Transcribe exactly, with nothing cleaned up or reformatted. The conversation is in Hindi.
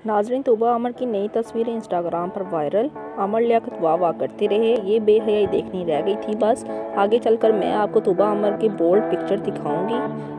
नाज़रीन, तुबा अमर की नई तस्वीरें इंस्टाग्राम पर वायरल। अमर लियाकत वाह वाह करते रहे, ये बेहयाई देखनी रह गई थी बस। आगे चलकर मैं आपको तुबा अमर की बोल्ड पिक्चर दिखाऊंगी।